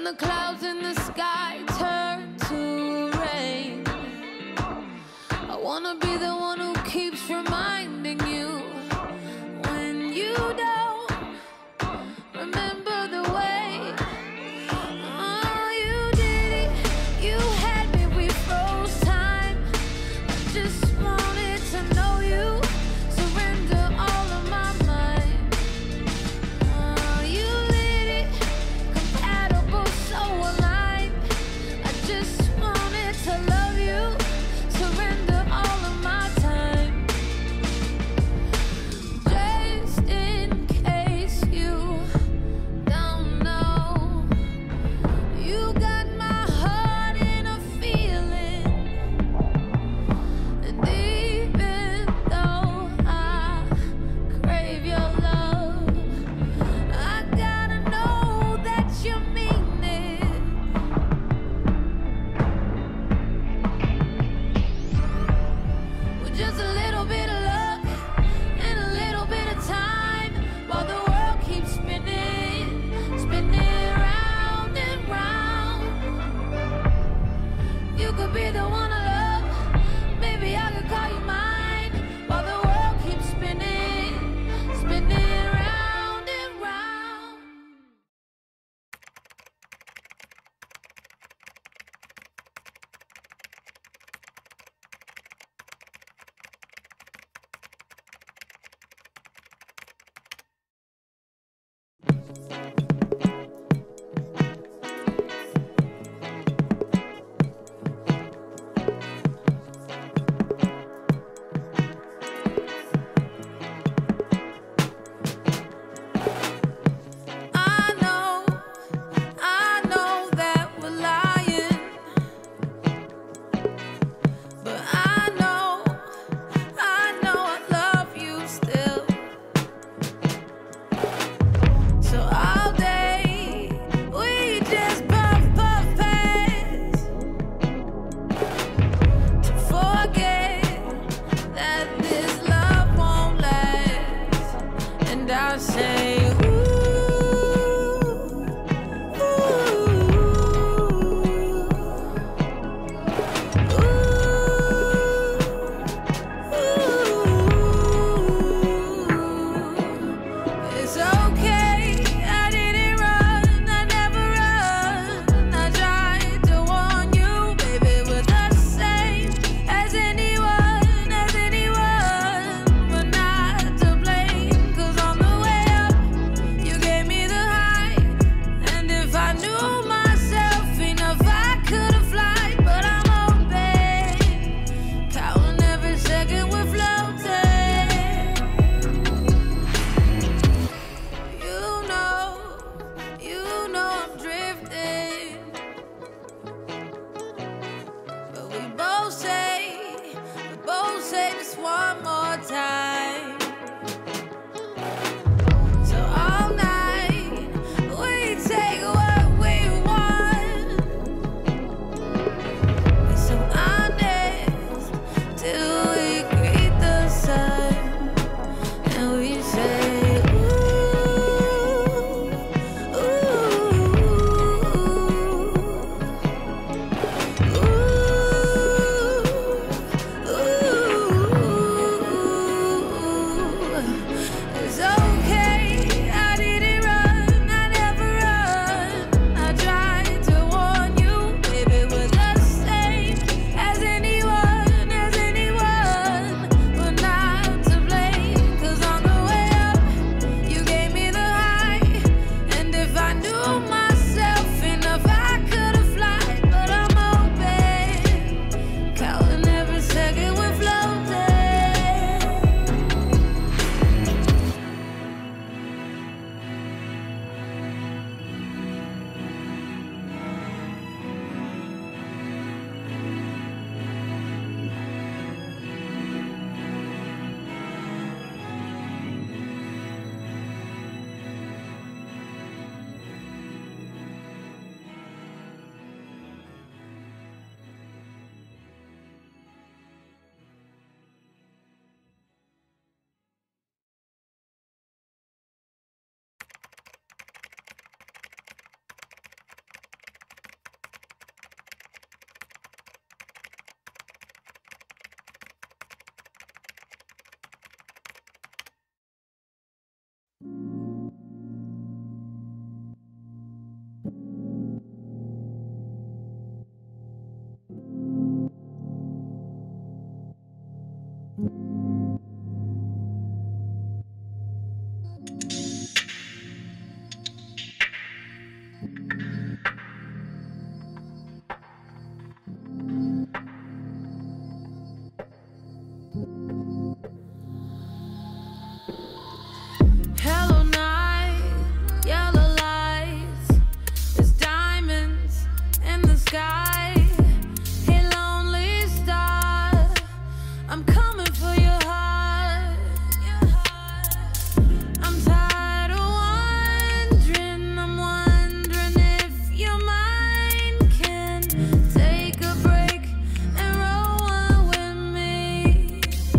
the clouds in the sky turn to rain. I wanna be the one who keeps reminding you when you don't remember the way. Oh, you did it, you had me, we froze time. I just wanted to know you, surrender all of my mind. Oh, you lit it, compatible, so aligned. I just wanted to love you, surrender all of my time. Just in case you don't know, you got my heart in a feeling. And even though I crave your love, I gotta know that you mean it. With just a little bit of luck and a little bit of time, while the world keeps spinning, spinning round and round. You could be the one I love, maybe I could call you mine, while the world keeps spinning, spinning round and round. I know that we're lying, but I know I love you still. So all day we just puff pass to forget that this love won't last. And I say, it's okay, I didn't run, I never run. I tried to warn you, baby, we're the same as anyone. We're not to blame, 'cause on the way up, Hello night, yellow lights, there's diamonds in the sky. Hey lonely star, I'm coming for your heart. I'm tired of wondering, I'm wondering if your mind can take a break and roll one with me.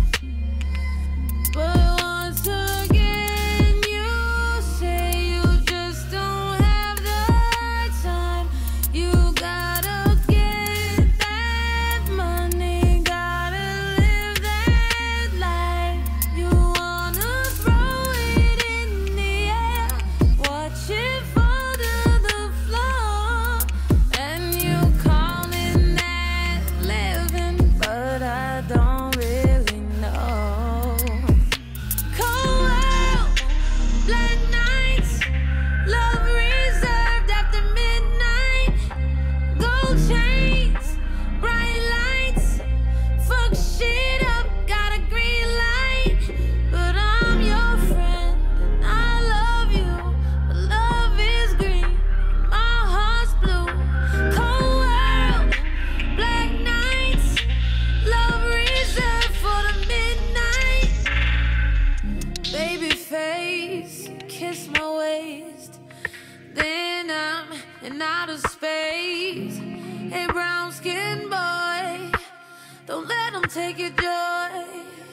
But once again you say you just don't have the time. You gotta get that money, gotta live that life. You wanna throw it in the air, watch it fall to the floor, and you calling that living, but I don't really know. Cold world, black nights, love reserved after midnight. Gold chains, bright lights, fuck shit up, got a green light. But I'm your friend and I love you, but love is green, my heart's blue. Cold world, black nights, love reserved for the midnight. Baby face, kiss my waist, then I'm in outer space. Hey brown skin boy, don't let them take your joy.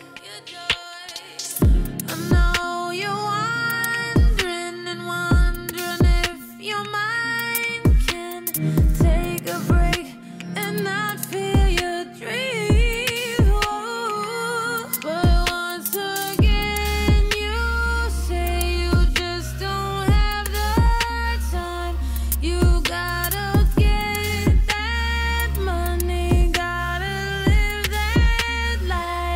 I know you're wondering and wondering if your mind can take a break and not fear your dreams. Oh, but once again you say you just don't have the time. You gotta get that money, gotta live that life.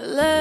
Let